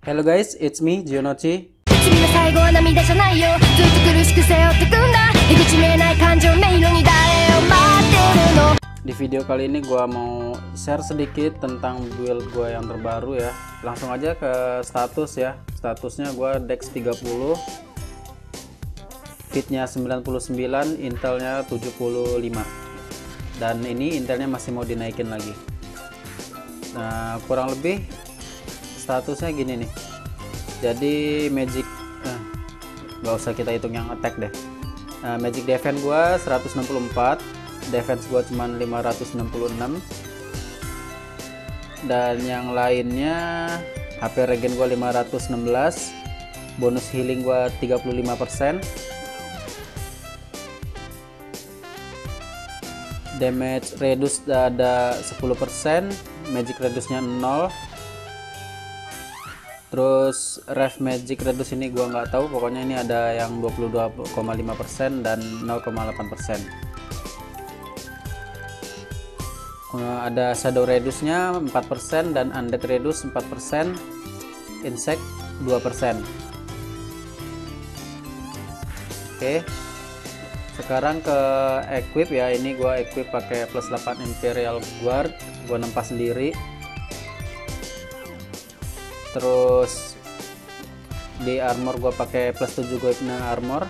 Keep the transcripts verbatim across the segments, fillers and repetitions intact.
Hello guys, it's me, Gionochi. Di video kali ini gua mau share sedikit tentang build gua yang terbaru ya. Langsung aja ke status ya. Statusnya gua Dex tiga puluh, fitnya sembilan puluh sembilan, intelnya tujuh puluh lima. Dan ini intelnya masih mau dinaikin lagi. Nah, kurang lebih statusnya gini nih. Jadi magic eh, nggak usah kita hitung yang attack deh. Nah, magic defense gua seratus enam puluh empat, defense gua cuman lima ratus enam puluh enam, dan yang lainnya H P regen gua lima ratus enam belas, bonus healing gua tiga puluh lima persen, damage reduce ada sepuluh persen, magic reduce nya nol. Terus ref magic reduce ini gua nggak tahu, pokoknya ini ada yang dua puluh dua koma lima persen dan nol koma delapan persen. Ada shadow reduce nya empat persen dan undead reduce empat persen, insect dua persen. Oke, sekarang ke equip ya. Ini gua equip pakai plus delapan imperial guard, gua nempas sendiri. Terus di armor gua pakai plus tujuh Goipna armor.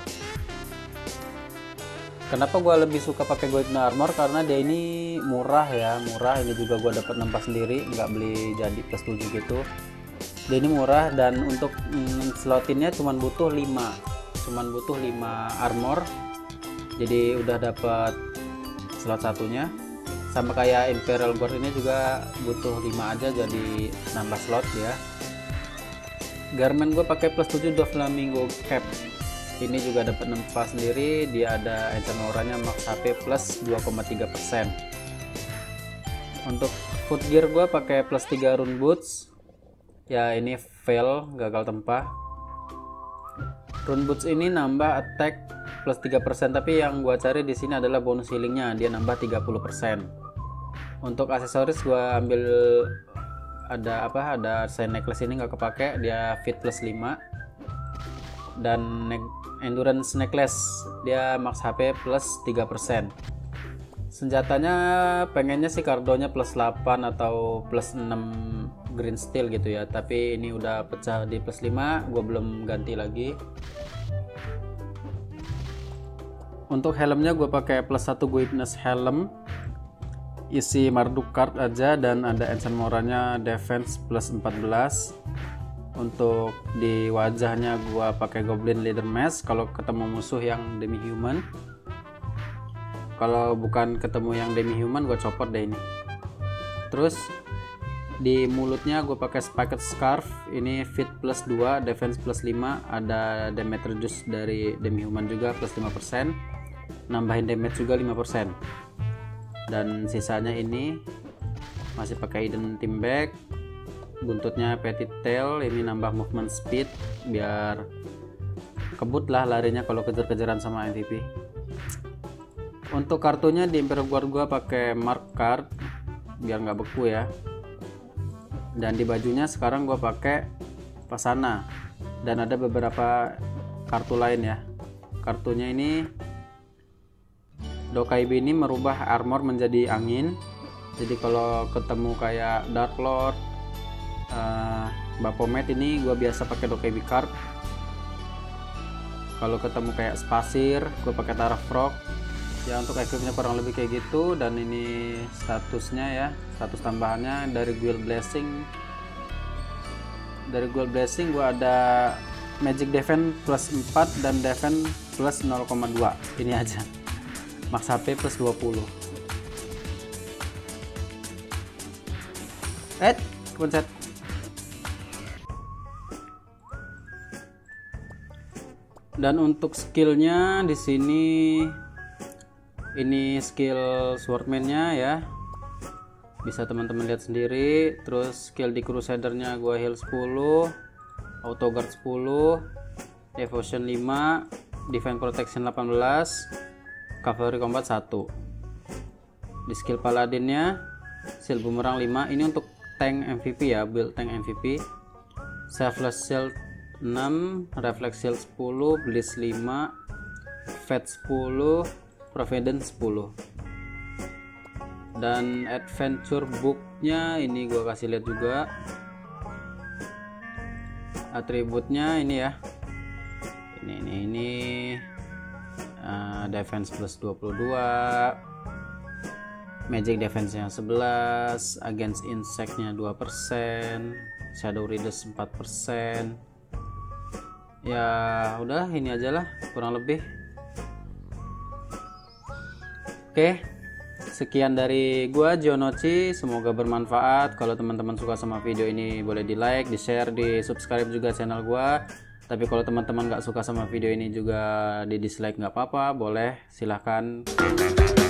Kenapa gua lebih suka pakai Goipna armor? Karena dia ini murah ya, murah. Ini juga gua dapat nempas sendiri, nggak beli jadi plus tujuh gitu. Dia ini murah, dan untuk mm, slotinnya cuman butuh lima. Cuman butuh lima armor. Jadi udah dapat slot satunya. Sama kayak Imperial Guard ini juga butuh lima aja, jadi nambah slot ya. Garment gue pakai plus tujuh Doflamingo Cap. Ini juga dapat nempas sendiri. Dia ada enchant auranya max H P plus dua koma tiga persen. Untuk footgear gue pakai plus tiga rune boots. Ya, ini fail, gagal tempah. Rune boots ini nambah attack plus tiga persen, tapi yang gua cari di sini adalah bonus healingnya, dia nambah tiga puluh persen. Untuk aksesoris gua ambil ada apa ada sign necklace, ini nggak kepake, dia fit plus lima, dan ne endurance necklace dia max H P plus tiga persen. Senjatanya pengennya sih kardonya plus delapan atau plus enam green steel gitu ya, tapi ini udah pecah di plus lima, gua belum ganti lagi. Untuk helmnya gue pakai plus satu Guipness helm, isi Marduk card aja, dan ada enchant moranya defense plus empat belas. Untuk di wajahnya gue pakai Goblin Leather Mask kalau ketemu musuh yang demi human. Kalau bukan ketemu yang demi human gue copot deh ini. Terus di mulutnya gue pakai Spiked Scarf, ini fit plus dua, defense plus lima, ada damage reduce dari demi human juga plus lima persen. Nambahin damage juga lima persen. Dan sisanya ini masih pakai hidden team bag. Buntutnya petit tail, ini nambah movement speed biar kebut lah larinya kalau kejar-kejaran sama M V P. Untuk kartunya di Imperial Guard gua pakai mark card biar nggak beku ya. Dan di bajunya sekarang gua pakai Pasana, dan ada beberapa kartu lain ya. Kartunya ini Dokaibi ini merubah armor menjadi angin. Jadi kalau ketemu kayak Dark Lord, uh, Baphomet, ini gue biasa pakai Dokaibi card. Kalau ketemu kayak Spasir, gue pakai Tara Frog. Ya, untuk equipnya kurang lebih kayak gitu. Dan ini statusnya ya, status tambahannya dari Guild Blessing. Dari Guild Blessing gue ada Magic Defense plus empat dan Defense plus nol koma dua. Ini aja. Max H P plus dua puluh. Eh, kepencet. Dan untuk skillnya di sini, ini skill swordman-nya ya. Bisa teman-teman lihat sendiri. Terus skill di crusader-nya gua heal sepuluh, auto guard sepuluh, devotion lima, defense protection delapan belas, cavalry combat satu. Di skill paladinnya shield bumerang lima, ini untuk tank M V P ya, build tank M V P. Selfless Shield enam, Reflex Shield sepuluh, Bliss lima, Fate sepuluh, Providence sepuluh. Dan adventure booknya ini gua kasih lihat juga. Atributnya ini ya. Ini ini ini uh, defense plus dua puluh dua, magic defense-nya sebelas, against insect-nya dua persen, shadow readers empat persen. Ya udah ini aja lah kurang lebih. Oke, sekian dari gua Gionoci, semoga bermanfaat. Kalau teman-teman suka sama video ini boleh di like, di share, di subscribe juga channel gua. Tapi kalau teman-teman nggak suka sama video ini juga di dislike nggak apa-apa, boleh silahkan.